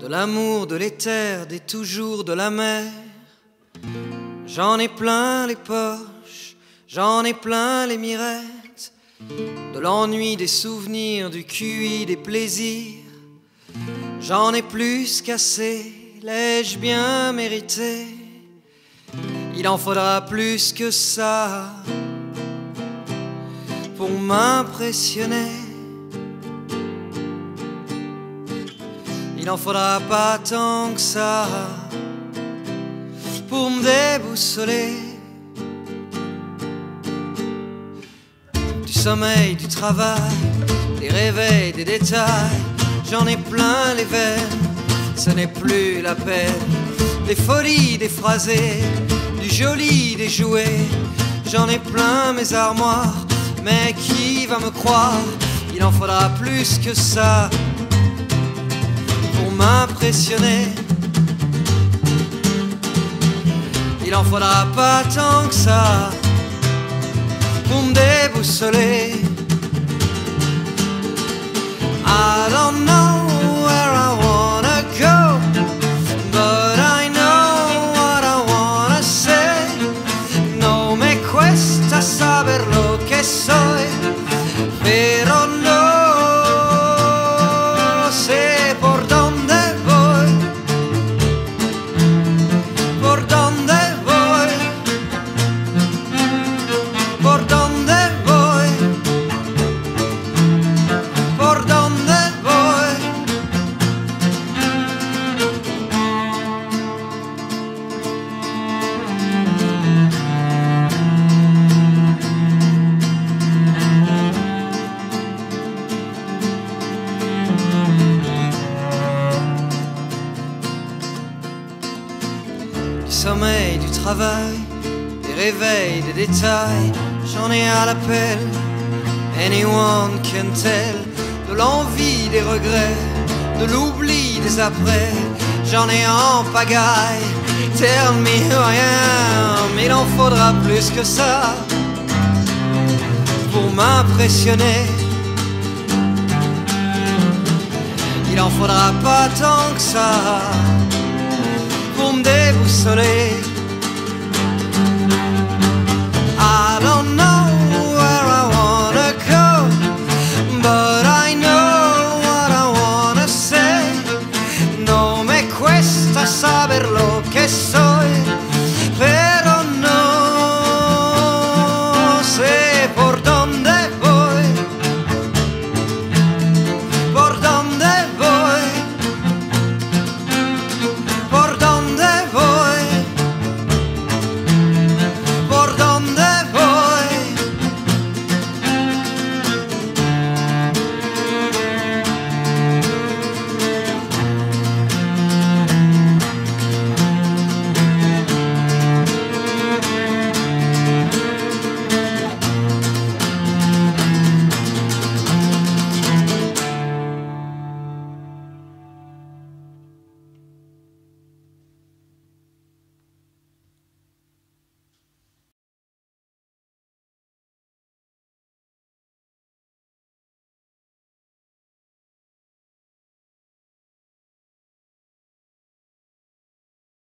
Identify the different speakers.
Speaker 1: de l'amour, de l'éther, des toujours, de la mer. J'en ai plein les poches, j'en ai plein les mirettes, de l'ennui, des souvenirs, du QI, des plaisirs. J'en ai plus qu'assez, l'ai-je bien mérité? Il en faudra plus que ça pour m'impressionner. Il en faudra pas tant que ça pour me déboussoler. Du sommeil, du travail, des réveils, des détails, j'en ai plein les veines, ce n'est plus la peine. Des folies, des phrasés, du joli, des jouets, j'en ai plein mes armoires, mais qui va me croire? Il en faudra plus que ça pour m'impressionner. Il en faudra pas tant que ça pour me déboussoler. I don't know where I wanna go, but I know what I wanna say. No me cuesta saber lo que soy, pero no sé por dónde voy, por dónde voy, por dónde voy, por dónde voy. Du sommeil, du travail, des réveils, des détails, j'en ai à l'appel. Anyone can tell. De l'envie, des regrets, de l'oubli, des après, j'en ai en pagaille. Tell me who I am. Il en faudra plus que ça pour m'impressionner. Il en faudra pas tant que ça pour me déboussoler.